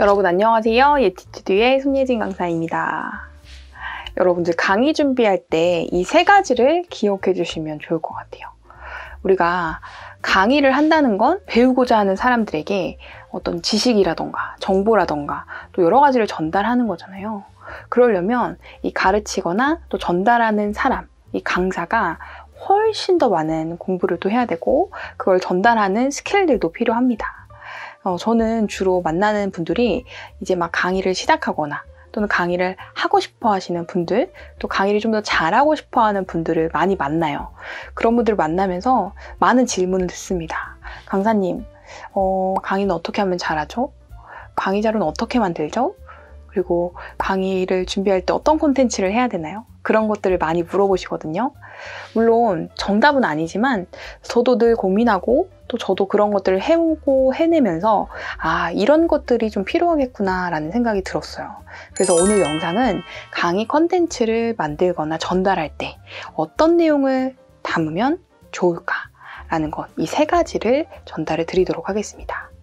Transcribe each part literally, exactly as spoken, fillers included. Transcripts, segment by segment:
여러분 안녕하세요. 예티튜드의 손예진 강사입니다. 여러분들 강의 준비할 때 이 세 가지를 기억해 주시면 좋을 것 같아요. 우리가 강의를 한다는 건 배우고자 하는 사람들에게 어떤 지식이라던가 정보라던가 또 여러 가지를 전달하는 거잖아요. 그러려면 이 가르치거나 또 전달하는 사람, 이 강사가 훨씬 더 많은 공부를 또 해야 되고 그걸 전달하는 스킬들도 필요합니다. 어, 저는 주로 만나는 분들이 이제 막 강의를 시작하거나 또는 강의를 하고 싶어 하시는 분들, 또 강의를 좀 더 잘하고 싶어 하는 분들을 많이 만나요. 그런 분들을 만나면서 많은 질문을 듣습니다. 강사님, 어, 강의는 어떻게 하면 잘하죠? 강의 자료는 어떻게 만들죠? 그리고 강의를 준비할 때 어떤 콘텐츠를 해야 되나요? 그런 것들을 많이 물어보시거든요. 물론 정답은 아니지만 저도 늘 고민하고 또 저도 그런 것들을 해오고 해내면서 아, 이런 것들이 좀 필요하겠구나 라는 생각이 들었어요. 그래서 오늘 영상은 강의 콘텐츠를 만들거나 전달할 때 어떤 내용을 담으면 좋을까 라는 것, 이 세 가지를 전달해 드리도록 하겠습니다.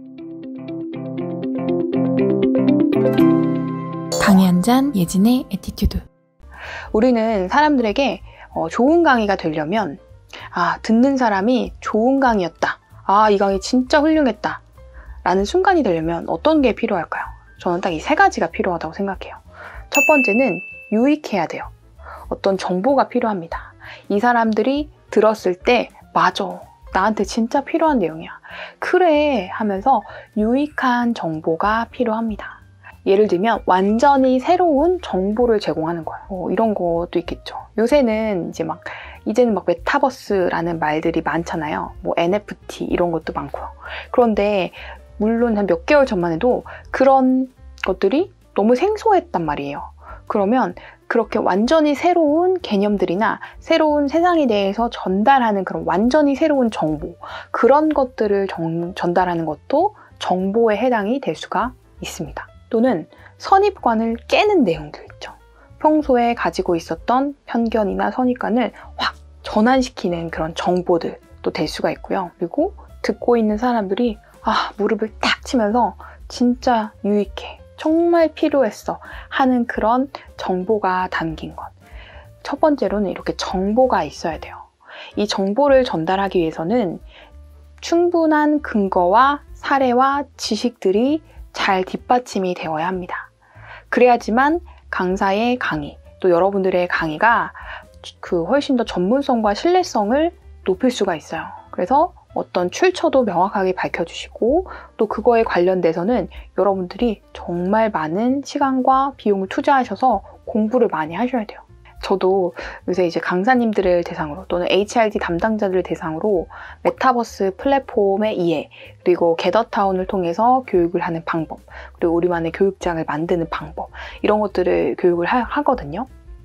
강의 한 잔 예진의 에티튜드. 우리는 사람들에게 어, 좋은 강의가 되려면 아, 듣는 사람이 좋은 강의였다. 아, 이 강의 진짜 훌륭했다. 라는 순간이 되려면 어떤 게 필요할까요? 저는 딱 이 세 가지가 필요하다고 생각해요. 첫 번째는 유익해야 돼요. 어떤 정보가 필요합니다. 이 사람들이 들었을 때 맞아. 나한테 진짜 필요한 내용이야. 그래 하면서 유익한 정보가 필요합니다. 예를 들면 완전히 새로운 정보를 제공하는 거예요. 어, 이런 것도 있겠죠. 요새는 이제 막 이제는 막 메타버스라는 말들이 많잖아요. 뭐 엔에프티 이런 것도 많고요. 그런데 물론 한 몇 개월 전만 해도 그런 것들이 너무 생소했단 말이에요. 그러면 그렇게 완전히 새로운 개념들이나 새로운 세상에 대해서 전달하는 그런 완전히 새로운 정보, 그런 것들을 정, 전달하는 것도 정보에 해당이 될 수가 있습니다. 또는 선입관을 깨는 내용들 있죠. 평소에 가지고 있었던 편견이나 선입관을 확 전환시키는 그런 정보들도 될 수가 있고요. 그리고 듣고 있는 사람들이 아, 무릎을 탁 치면서 진짜 유익해, 정말 필요했어 하는 그런 정보가 담긴 것. 첫 번째로는 이렇게 정보가 있어야 돼요. 이 정보를 전달하기 위해서는 충분한 근거와 사례와 지식들이 잘 뒷받침이 되어야 합니다. 그래야지만 강사의 강의, 또 여러분들의 강의가 그 훨씬 더 전문성과 신뢰성을 높일 수가 있어요. 그래서 어떤 출처도 명확하게 밝혀주시고 또 그거에 관련돼서는 여러분들이 정말 많은 시간과 비용을 투자하셔서 공부를 많이 하셔야 돼요. 저도 요새 이제 강사님들을 대상으로 또는 에이치알디 담당자들을 대상으로 메타버스 플랫폼의 이해, 그리고 게더타운을 통해서 교육을 하는 방법, 그리고 우리만의 교육장을 만드는 방법, 이런 것들을 교육을 하, 하거든요.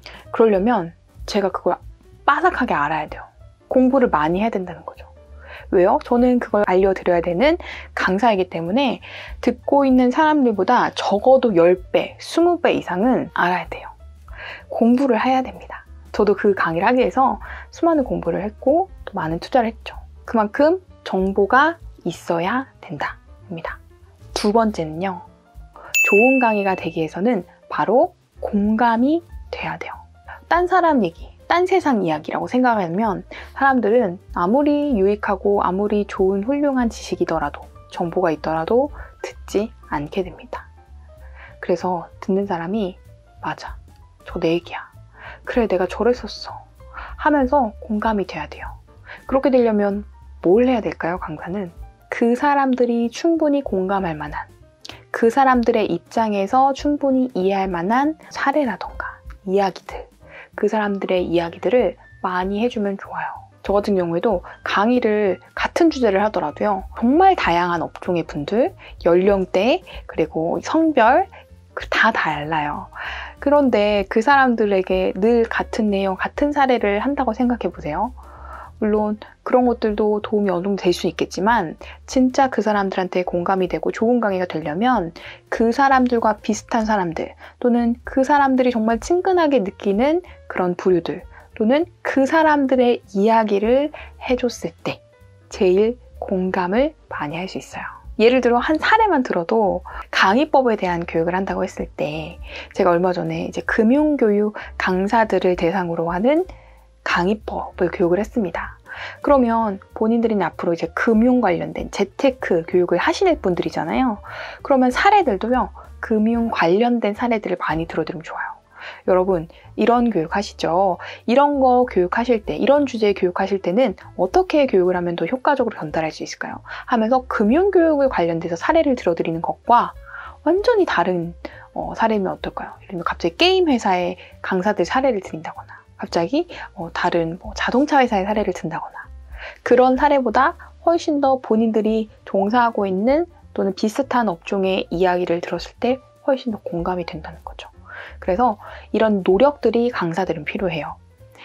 그러려면 제가 그걸 빠삭하게 알아야 돼요. 공부를 많이 해야 된다는 거죠. 왜요? 저는 그걸 알려드려야 되는 강사이기 때문에 듣고 있는 사람들보다 적어도 십 배, 이십 배 이상은 알아야 돼요. 공부를 해야 됩니다. 저도 그 강의를 하기 위해서 수많은 공부를 했고 또 많은 투자를 했죠. 그만큼 정보가 있어야 된다입니다. 두 번째는요. 좋은 강의가 되기 위해서는 바로 공감이 돼야 돼요. 딴 사람 얘기, 딴 세상 이야기라고 생각하면 사람들은 아무리 유익하고 아무리 좋은 훌륭한 지식이더라도 정보가 있더라도 듣지 않게 됩니다. 그래서 듣는 사람이 맞아. 저 내 얘기야. 그래, 내가 저랬었어. 하면서 공감이 돼야 돼요. 그렇게 되려면 뭘 해야 될까요, 강사는? 그 사람들이 충분히 공감할 만한, 그 사람들의 입장에서 충분히 이해할 만한 사례라던가 이야기들, 그 사람들의 이야기들을 많이 해주면 좋아요. 저 같은 경우에도 강의를 같은 주제를 하더라도요. 정말 다양한 업종의 분들, 연령대, 그리고 성별, 다 달라요. 그런데 그 사람들에게 늘 같은 내용, 같은 사례를 한다고 생각해 보세요. 물론 그런 것들도 도움이 어느 정도 될 수 있겠지만 진짜 그 사람들한테 공감이 되고 좋은 강의가 되려면 그 사람들과 비슷한 사람들 또는 그 사람들이 정말 친근하게 느끼는 그런 부류들 또는 그 사람들의 이야기를 해줬을 때 제일 공감을 많이 할 수 있어요. 예를 들어 한 사례만 들어도 강의법에 대한 교육을 한다고 했을 때 제가 얼마 전에 이제 금융교육 강사들을 대상으로 하는 강의법을 교육을 했습니다. 그러면 본인들이 앞으로 이제 금융 관련된 재테크 교육을 하시는 분들이잖아요. 그러면 사례들도요, 금융 관련된 사례들을 많이 들어드리면 좋아요. 여러분, 이런 교육 하시죠? 이런 거 교육하실 때, 이런 주제 교육하실 때는 어떻게 교육을 하면 더 효과적으로 전달할 수 있을까요? 하면서 금융교육을 관련돼서 사례를 들어드리는 것과 완전히 다른 어, 사례면 어떨까요? 예를 들면 갑자기 게임 회사의 강사들 사례를 드린다거나, 갑자기 어, 다른 뭐 자동차 회사의 사례를 든다거나, 그런 사례보다 훨씬 더 본인들이 종사하고 있는 또는 비슷한 업종의 이야기를 들었을 때 훨씬 더 공감이 된다는 거죠. 그래서 이런 노력들이 강사들은 필요해요.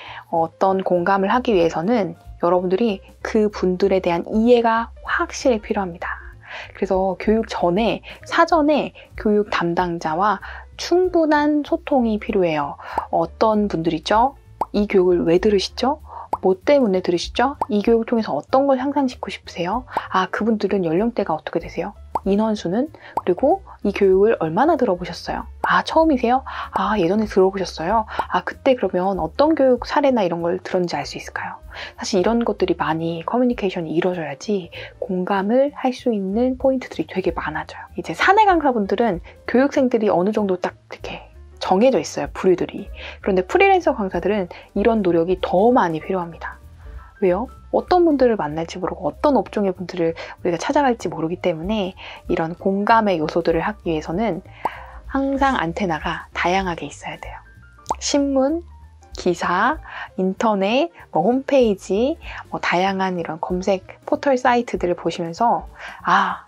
어떤 공감을 하기 위해서는 여러분들이 그 분들에 대한 이해가 확실히 필요합니다. 그래서 교육 전에, 사전에 교육 담당자와 충분한 소통이 필요해요. 어떤 분들이죠? 이 교육을 왜 들으시죠? 뭐 때문에 들으시죠? 이 교육을 통해서 어떤 걸 향상시키고 싶으세요? 아, 그분들은 연령대가 어떻게 되세요? 인원수는? 그리고 이 교육을 얼마나 들어보셨어요? 아, 처음이세요? 아, 예전에 들어보셨어요? 아, 그때 그러면 어떤 교육 사례나 이런 걸 들었는지 알 수 있을까요? 사실 이런 것들이 많이 커뮤니케이션이 이루어져야지 공감을 할 수 있는 포인트들이 되게 많아져요. 이제 사내 강사분들은 교육생들이 어느 정도 딱 이렇게 정해져 있어요, 부류들이. 그런데 프리랜서 강사들은 이런 노력이 더 많이 필요합니다. 왜요? 어떤 분들을 만날지 모르고 어떤 업종의 분들을 우리가 찾아갈지 모르기 때문에 이런 공감의 요소들을 하기 위해서는 항상 안테나가 다양하게 있어야 돼요. 신문, 기사, 인터넷, 뭐 홈페이지, 뭐 다양한 이런 검색 포털 사이트들을 보시면서 아,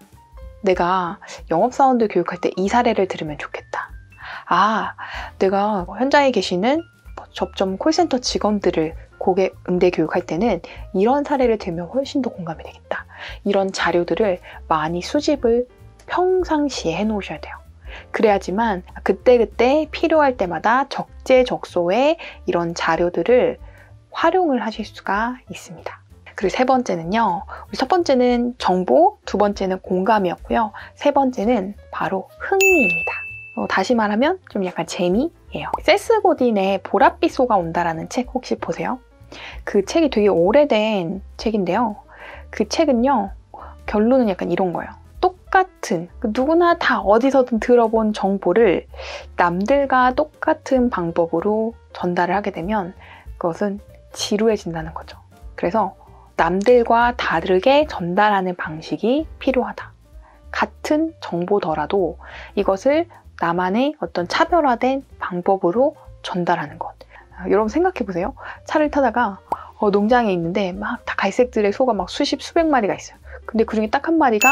내가 영업사원들 교육할 때 이 사례를 들으면 좋겠다. 아, 내가 현장에 계시는 접점 콜센터 직원들을 고객 응대 교육할 때는 이런 사례를 들면 훨씬 더 공감이 되겠다. 이런 자료들을 많이 수집을 평상시에 해놓으셔야 돼요. 그래야지만 그때그때 필요할 때마다 적재적소에 이런 자료들을 활용을 하실 수가 있습니다. 그리고 세 번째는요. 우리 첫 번째는 정보, 두 번째는 공감이었고요. 세 번째는 바로 흥미입니다. 어, 다시 말하면 좀 약간 재미예요. 세스 고딘의 보랏빛 소가 온다라는 책 혹시 보세요? 그 책이 되게 오래된 책인데요. 그 책은요. 결론은 약간 이런 거예요. 똑같은, 누구나 다 어디서든 들어본 정보를 남들과 똑같은 방법으로 전달을 하게 되면 그것은 지루해진다는 거죠. 그래서 남들과 다르게 전달하는 방식이 필요하다. 같은 정보더라도 이것을 나만의 어떤 차별화된 방법으로 전달하는 것. 여러분 생각해 보세요. 차를 타다가 어, 농장에 있는데 막 다 갈색들의 소가 막 수십, 수백 마리가 있어요. 근데 그 중에 딱 한 마리가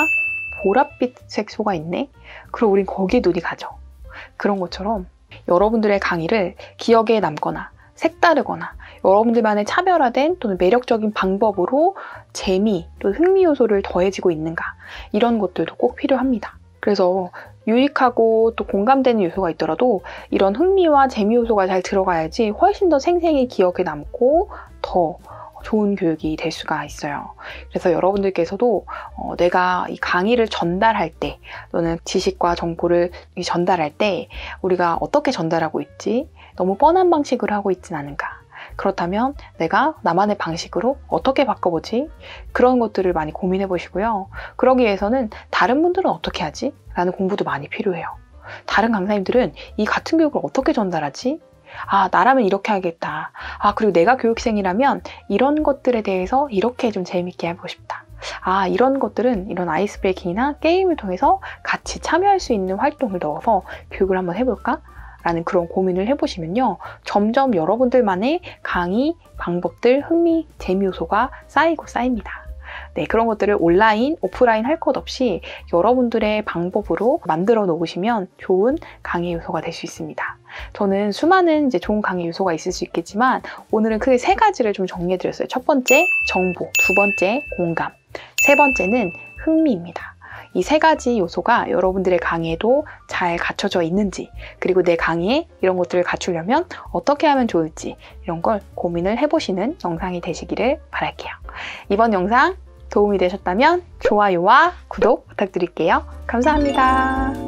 보랏빛색 소가 있네? 그럼 우린 거기에 눈이 가죠. 그런 것처럼 여러분들의 강의를 기억에 남거나 색다르거나 여러분들만의 차별화된 또는 매력적인 방법으로 재미 또 흥미 요소를 더해지고 있는가, 이런 것들도 꼭 필요합니다. 그래서 유익하고 또 공감되는 요소가 있더라도 이런 흥미와 재미 요소가 잘 들어가야지 훨씬 더 생생히 기억에 남고 더 좋은 교육이 될 수가 있어요. 그래서 여러분들께서도 어, 내가 이 강의를 전달할 때 또는 지식과 정보를 전달할 때 우리가 어떻게 전달하고 있지? 너무 뻔한 방식으로 하고 있진 않은가? 그렇다면 내가 나만의 방식으로 어떻게 바꿔보지? 그런 것들을 많이 고민해 보시고요. 그러기 위해서는 다른 분들은 어떻게 하지? 라는 공부도 많이 필요해요. 다른 강사님들은 이 같은 교육을 어떻게 전달하지? 아, 나라면 이렇게 하겠다. 아, 그리고 내가 교육생이라면 이런 것들에 대해서 이렇게 좀 재밌게 해보고 싶다. 아, 이런 것들은 이런 아이스 브레이킹이나 게임을 통해서 같이 참여할 수 있는 활동을 넣어서 교육을 한번 해볼까? 라는 그런 고민을 해보시면요. 점점 여러분들만의 강의, 방법들, 흥미, 재미 요소가 쌓이고 쌓입니다. 네, 그런 것들을 온라인, 오프라인 할 것 없이 여러분들의 방법으로 만들어 놓으시면 좋은 강의 요소가 될 수 있습니다. 저는 수많은 이제 좋은 강의 요소가 있을 수 있겠지만 오늘은 크게 세 가지를 좀 정리해 드렸어요. 첫 번째, 정보. 두 번째, 공감. 세 번째는 흥미입니다. 이 세 가지 요소가 여러분들의 강의에도 잘 갖춰져 있는지, 그리고 내 강의에 이런 것들을 갖추려면 어떻게 하면 좋을지, 이런 걸 고민을 해보시는 영상이 되시기를 바랄게요. 이번 영상 도움이 되셨다면 좋아요와 구독 부탁드릴게요. 감사합니다.